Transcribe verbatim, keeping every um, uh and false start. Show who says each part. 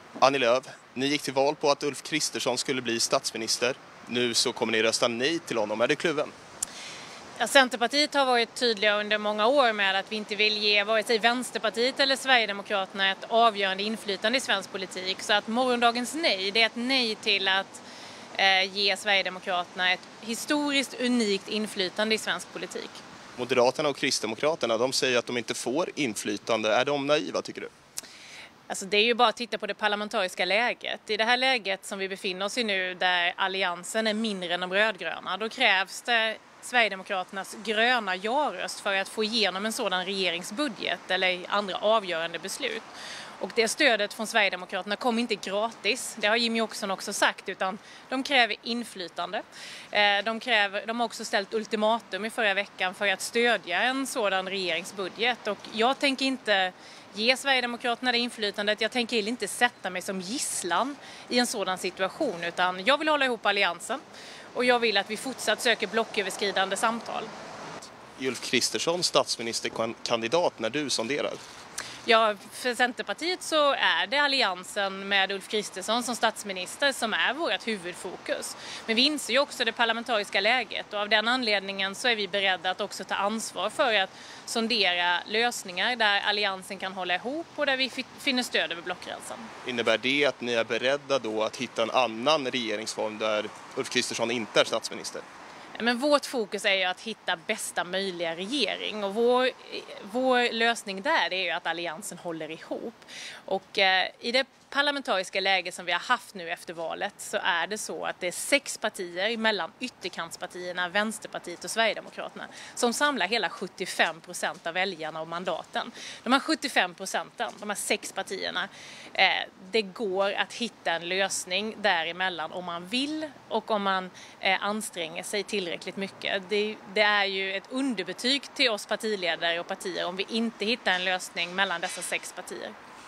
Speaker 1: Annie Lööf, ni gick till val på att Ulf Kristersson skulle bli statsminister. Nu så kommer ni rösta nej till honom. Är det kluven?
Speaker 2: Ja, Centerpartiet har varit tydliga under många år med att vi inte vill ge vare sig Vänsterpartiet eller Sverigedemokraterna ett avgörande inflytande i svensk politik. Så att morgondagens nej, det är ett nej till att eh, ge Sverigedemokraterna ett historiskt unikt inflytande i svensk politik.
Speaker 1: Moderaterna och Kristdemokraterna, de säger att de inte får inflytande. Är de naiva, tycker du?
Speaker 2: Alltså det är ju bara att titta på det parlamentariska läget. I det här läget som vi befinner oss i nu, där alliansen är mindre än de rödgröna, då krävs det Sverigedemokraternas gröna ja-röst för att få igenom en sådan regeringsbudget eller andra avgörande beslut. Och det stödet från Sverigedemokraterna kommer inte gratis, det har Jimmie Åkesson också sagt, utan de kräver inflytande. De, kräver, de har också ställt ultimatum i förra veckan för att stödja en sådan regeringsbudget. Och jag tänker inte ge Sverigedemokraterna det inflytandet, jag tänker inte sätta mig som gisslan i en sådan situation, utan jag vill hålla ihop alliansen. Och jag vill att vi fortsatt söker blocköverskridande samtal.
Speaker 1: Ulf Kristersson statsministerkandidat när du sonderar?
Speaker 2: Ja, för Centerpartiet så är det alliansen med Ulf Kristersson som statsminister som är vårt huvudfokus. Men vi inser ju också det parlamentariska läget, och av den anledningen så är vi beredda att också ta ansvar för att sondera lösningar där alliansen kan hålla ihop och där vi finner stöd över blockgränsen.
Speaker 1: Innebär det att ni är beredda då att hitta en annan regeringsform där Ulf Kristersson inte är statsminister?
Speaker 2: Men vårt fokus är ju att hitta bästa möjliga regering, och vår, vår lösning där är ju att alliansen håller ihop. Och eh, i det parlamentariska läge som vi har haft nu efter valet så är det så att det är sex partier mellan ytterkantspartierna, Vänsterpartiet och Sverigedemokraterna som samlar hela sjuttiofem procent av väljarna och mandaten. De här sjuttiofem procenten, de här sex partierna, eh, det går att hitta en lösning däremellan om man vill och om man eh, anstränger sig tillräckligt mycket. Det, det är ju ett underbetyg till oss partiledare och partier om vi inte hittar en lösning mellan dessa sex partier.